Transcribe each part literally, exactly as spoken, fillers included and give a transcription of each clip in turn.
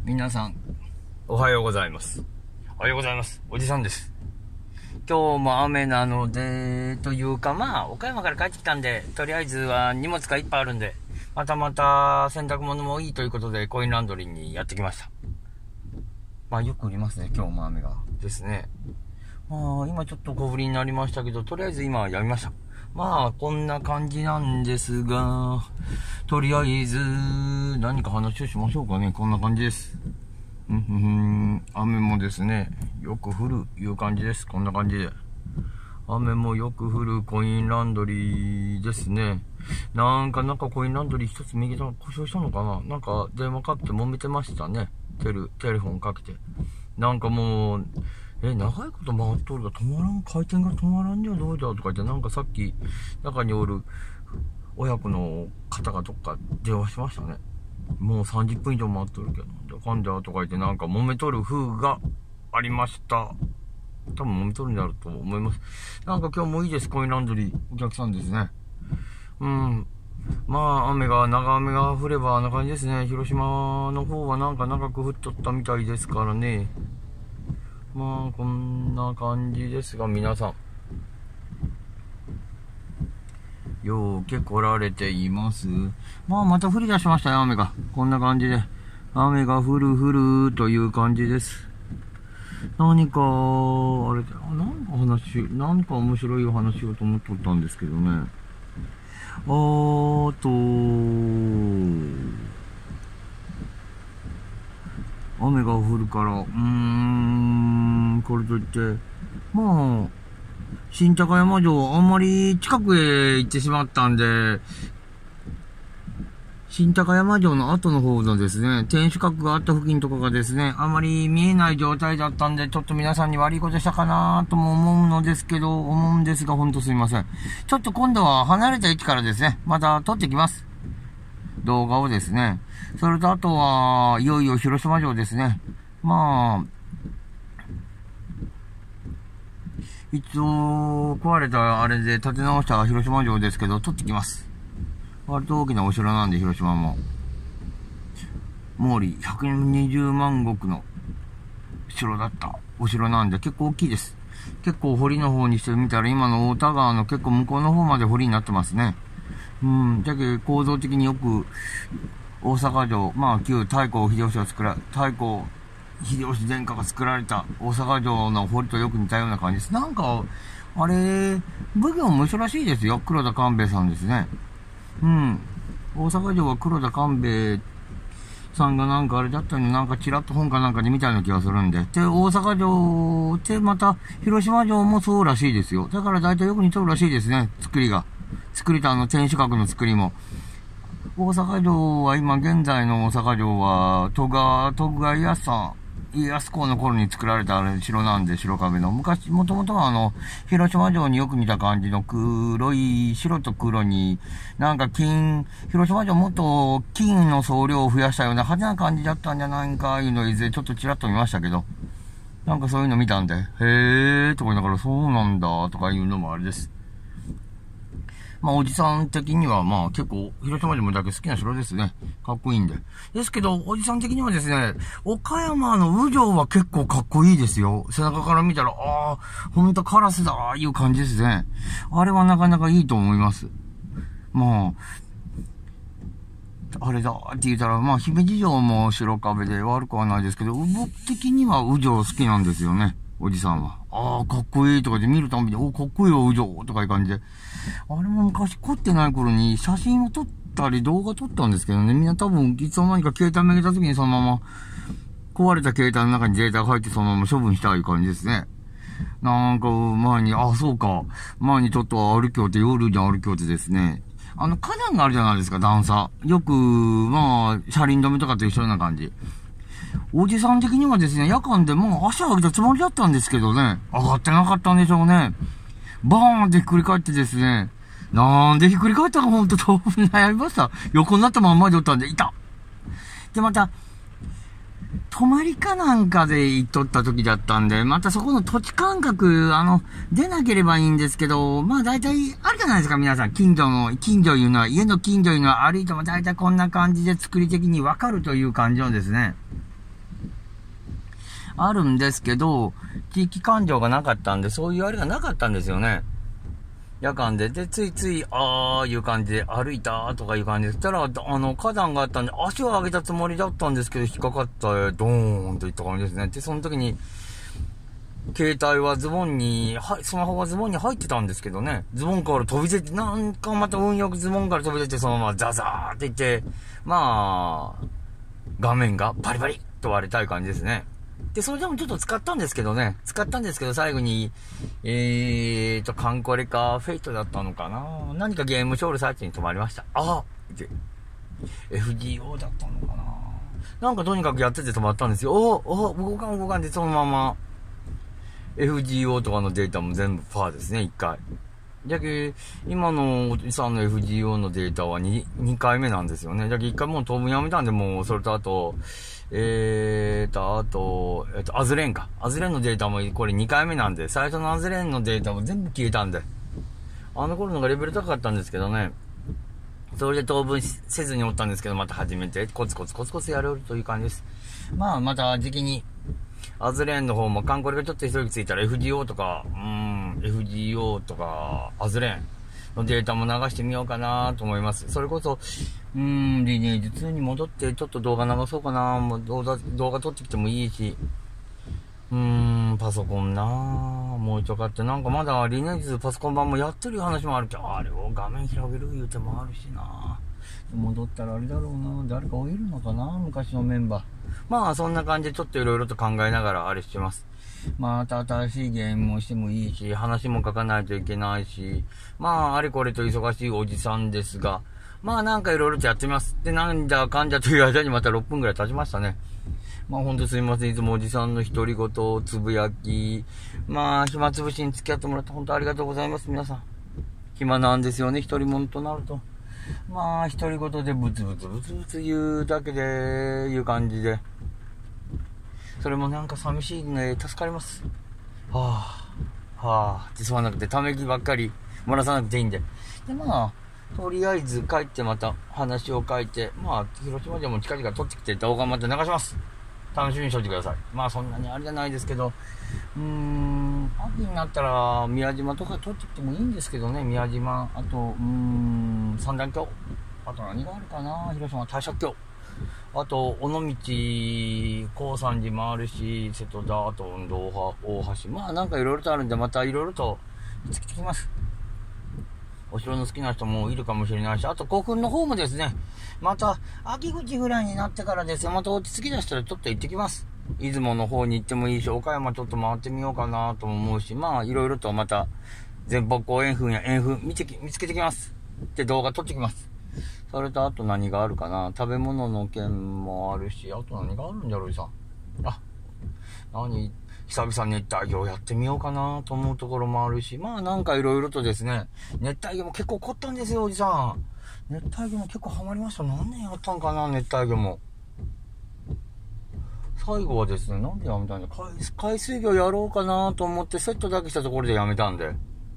皆さん、おはようございます。おはようございます。おじさんです。今日も雨なので、というかまあ、岡山から帰ってきたんで、とりあえずは荷物がいっぱいあるんで、またまた洗濯物もいいということで、コインランドリーにやってきました。まあ、よく降りますね、今日も雨が。ですね。まあ、今ちょっと小降りになりましたけど、とりあえず今はやみました。まあ、こんな感じなんですが、とりあえず、何か話をしましょうかね。こんな感じです。うん、うん、雨もですね、よく降る、いう感じです。こんな感じで。雨もよく降るコインランドリーですね。なんか、なんかコインランドリー一つ右手が故障したのかな。なんか電話かけて揉めてましたね。テレ、テレフォンかけて。なんかもう、え、長いこと回っとるが止まらん、回転が止まらんじゃどうじゃとか言って、なんかさっき、中におる親子の方がどっか電話しましたね。もうさんじゅっぷん以上回っとるけど、じゃあかんじゃとか言ってなんか揉めとる風がありました。多分揉めとるんだろうと思います。なんか今日もいいです、コインランドリー。お客さんですね。うん。まあ、雨が、長雨が降ればあんな感じですね。広島の方はなんか長く降っとったみたいですからね。まあ、こんな感じですが、皆さん。ようけ来られています。まあ、また降り出しましたよ、雨が。こんな感じで。雨が降る降るという感じです。何か、あれ、何か話、何か面白い話をと思っとったんですけどね。あーと、雨が降るから、うーん、これといって、まあ、新高山城、あんまり近くへ行ってしまったんで、新高山城の後の方のですね、天守閣があった付近とかがですね、あまり見えない状態だったんで、ちょっと皆さんに悪いことしたかなとも思うのですけど、思うんですが、ほんとすいません。ちょっと今度は離れた位置からですね、また撮ってきます。動画をですね。それとあとは、いよいよ広島城ですね。まあ、一応、壊れたあれで建て直した広島城ですけど、撮ってきます。割と大きなお城なんで、広島も。毛利ひゃくにじゅうまんごくの城だったお城なんで、結構大きいです。結構堀の方にしてみたら、今の大田川の結構向こうの方まで堀になってますね。うん、じゃけ構造的によく、大阪城、まあ旧太閤秀吉が作ら、太閤秀吉殿下が作られた大阪城の堀とよく似たような感じです。なんか、あれ、奉行も一緒らしいですよ。黒田官兵衛さんですね。うん。大阪城は黒田官兵衛さんがなんかあれだったのになんかチラッと本かなんかで見たような気がするんで。で、大阪城ってまた広島城もそうらしいですよ。だから大体よく似とるらしいですね。作りが。作りとあの天守閣の作りも。大阪城は今現在の大阪城は徳川、徳川家康さん。家康公の頃に作られた城なんで、白壁の。昔、もともとはあの、広島城によく似た感じの黒い、白と黒に、なんか金、広島城もっと金の総量を増やしたような派手な感じだったんじゃないか、いうのいずれちょっとちらっと見ましたけど。なんかそういうの見たんで、へーとか言いながら、そうなんだ、とかいうのもあれです。まあ、おじさん的には、まあ、結構、広島城もだけ好きな城ですね。かっこいいんで。ですけど、おじさん的にはですね、岡山の宇城は結構かっこいいですよ。背中から見たら、ああ、ほんとカラスだ、いう感じですね。あれはなかなかいいと思います。まあ、あれだって言ったら、まあ、姫路城も白壁で悪くはないですけど、僕的には宇城好きなんですよね。おじさんは。ああ、かっこいいとかで見るたびに、お、かっこいいよ、宇城とかいう感じで。あれも昔凝ってない頃に写真を撮ったり動画撮ったんですけどね。みんな多分、いつの間にか携帯めげた時にそのまま、壊れた携帯の中にデータが入ってそのまま処分したい感じですね。なんか、前に、あ、そうか。前にちょっと歩きよって、夜に歩きよってですね。あの、花壇があるじゃないですか、段差。よく、まあ、車輪止めとかと一緒な感じ。おじさん的にはですね、夜間でもう足上げたつもりだったんですけどね、上がってなかったんでしょうね。バーンってひっくり返ってですね、なんでひっくり返ったかほんと当分悩みました。横になったまんまでおったんで、いた。で、また、泊まりかなんかで行っとった時だったんで、またそこの土地感覚、あの、出なければいいんですけど、まあ大体あるじゃないですか、皆さん。近所の、近所いうのは、家の近所いうのは歩いても大体こんな感じで作り的にわかるという感じのですね。 あるんですけど、地域感情がなかったんで、そういうあれがなかったんですよね。夜間で。で、ついつい、あーいう感じで歩いたとかいう感じで。そしたら、あの、花壇があったんで、足を上げたつもりだったんですけど、引っかかった、ドーンといった感じですね。で、その時に、携帯はズボンに、はい、スマホがズボンに入ってたんですけどね。ズボンから飛び出て、なんかまた運よくズボンから飛び出て、そのままザザーっていって、まあ、画面がパリパリっと割れたい感じですね。で、それでもちょっと使ったんですけどね。使ったんですけど、最後に、えーと、カンコレか、フェイトだったのかな。何かゲームショールサイトに止まりました。あで エフジーオー だったのかな。なんかとにかくやってて止まったんですよ。おお動かん動かんで、そのまま、エフジーオー とかのデータも全部パーですね、いっかい。じゃけ、今のおじさんの エフジーオー のデータは 2, 2回目なんですよね。じゃけ、いっかいもう当分やめたんで、もう、それとあと、えーと、あと、えっと、アズレンか。アズレンのデータもこれにかいめなんで、最初のアズレンのデータも全部消えたんで。あの頃のがレベル高かったんですけどね。それで当分せずにおったんですけど、また始めて、コツコツコツコツやれるという感じです。まあ、また時期に、アズレンの方もカンコレがちょっと一息ついたら エフジーオー とか、うーん、エフジーオー とか、アズレンのデータも流してみようかなと思います。それこそ、うーん、リネージツーに戻ってちょっと動画流そうかな。もう動画、動画撮ってきてもいいし、うーん、パソコンなぁ。もうちょかって、なんかまだリネージツーパソコン版もやってる話もあるけど、あれを画面広げる言うてもあるしなぁ。戻ったらあれだろうな。誰か降りるのかな昔のメンバー。まあそんな感じでちょっといろいろと考えながらあれしてます。また新しいゲームもしてもいいし、話も書かないといけないし、まああれこれと忙しいおじさんですが、まあなんかいろいろとやってみます。で、なんだかんだという間にまたろっぷんくらい経ちましたね。まあほんとすいません。いつもおじさんの独り言、つぶやき、まあ暇つぶしに付き合ってもらって本当ありがとうございます。皆さん。暇なんですよね、一人者となると。まあ、独り言でブツブツブツブツ言うだけで、いう感じで。それもなんか寂しいね。助かります。はぁ、はぁ、ってすまなくて、ため息ばっかり漏らさなくていいんで。で、まあ、とりあえず帰ってまた話を書いて、まあ、広島でも近々撮ってきて動画また流します。楽しみにしといてください。まあ、そんなにあれじゃないですけど、うーん、秋になったら宮島とか撮ってきてもいいんですけどね、宮島、あと、うーん、三段峡。あと何があるかな、広島大社峡。あと、尾道、高山寺もあるし、瀬戸田、あと、運動派、大橋。まあ、なんかいろいろとあるんで、またいろいろと、つけてきます。お城の好きな人もいるかもしれないし、あと古墳の方もですね、また、秋口ぐらいになってからですね、また落ち着きだしたらちょっと行ってきます。出雲の方に行ってもいいし、岡山ちょっと回ってみようかなとも思うし、まあ、いろいろとまた、前方後円墳や円墳見てき、見つけてきます。で、動画撮ってきます。それとあと何があるかな、食べ物の件もあるし、あと何があるんだろう、さん。あ、何久々熱帯魚やってみようかなと思うところもあるし、まあなんかいろいろとですね、熱帯魚も結構凝ったんですよ、おじさん。熱帯魚も結構ハマりました。何年やったんかな、熱帯魚も。最後はですね、なんでやめたんだ、海、海水魚やろうかなと思ってセットだけしたところでやめたんで。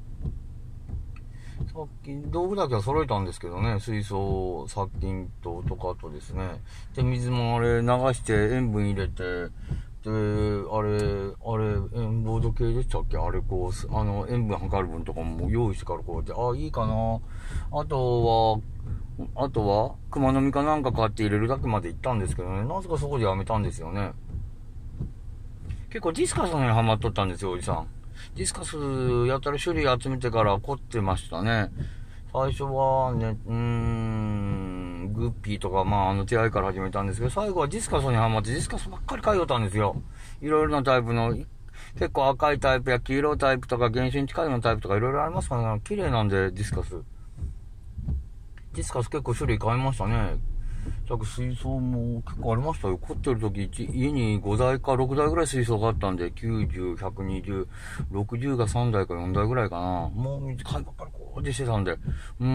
さっき、道具だけは揃えたんですけどね、水槽、殺菌と、とかとですね。で、水もあれ流して塩分入れて、で、あれ、あれ、塩ボード系でしたっけ、あれこう、あの、塩分測る分とかも用意してからこうやって、ああ、いいかな。あとは、あとは、熊の実かなんか買って入れるだけまで行ったんですけどね、なぜかそこでやめたんですよね。結構ディスカスにハマっとったんですよ、おじさん。ディスカスやったら種類集めてから凝ってましたね。最初はね、うーん、グッピーとか、まあ、あの手合いから始めたんですけど、最後はディスカスにハマって、ディスカスばっかり買いよったんですよ。いろいろなタイプの、結構赤いタイプや黄色いタイプとか、原種に近いようなタイプとかいろいろありますからね。綺麗なんで、ディスカス。ディスカス結構種類買いましたね。水槽も結構ありましたよ。凝ってる時、家にごだいかろくだいぐらい水槽があったんで、きゅうじゅう、ひゃくにじゅう、ろくじゅうがさんだいかよんだいぐらいかな。もう水買いばっかりこうでしてたんで。うん。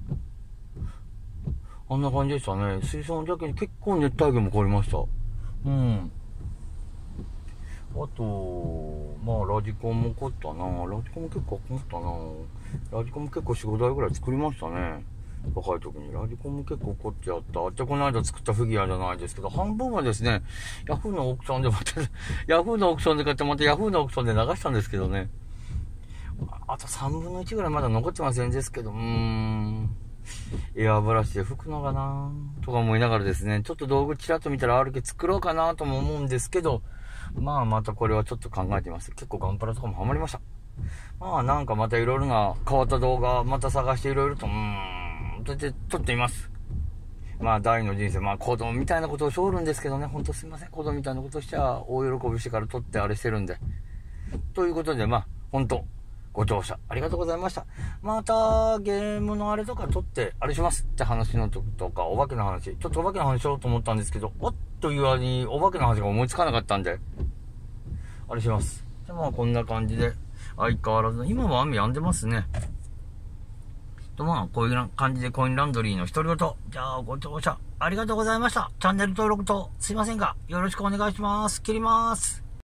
あんな感じでしたね。水槽のだけに結構熱帯魚も凝りました。うん。あと、まあ、ラジコンも凝ったな。ラジコンも結構凝ったな。ラジコンも結構よん、ごだいぐらい作りましたね。 若い時にラジコンも結構凝っちゃった。で、この間作ったフィギュアじゃないですけど、半分はですね、ヤフーのオークションでまた、ヤフーのオークションで買ってまたヤフーのオークションで流したんですけどね。あとさんぶんのいちぐらいまだ残ってませんですけど、うーん。エアブラシで拭くのかなとか思いながらですね、ちょっと道具ちらっと見たら アールケー 作ろうかなとも思うんですけど、まあまたこれはちょっと考えてみます。結構ガンプラとかもハマりました。まあなんかまたいろいろな変わった動画また探していろいろと、うーん、とって撮ってみます。まあ第二の人生、まあ子供みたいなことをしょるんですけどね、ほんとすいません。子供みたいなことしちゃ大喜びしてから撮ってあれしてるんで。ということで、まあ、ほんと、ご乗車ありがとうございました。また、ゲームのあれとか撮って、あれしますって話のととか、お化けの話。ちょっとお化けの話しようと思ったんですけど、おっという間にお化けの話が思いつかなかったんで、あれします。で、まあこんな感じで、相変わらず、今は雨止んでますね。と、まあ、こういう感じでコインランドリーの独り言。じゃあ、ご乗車ありがとうございました。チャンネル登録と、すいませんが、よろしくお願いします。切ります。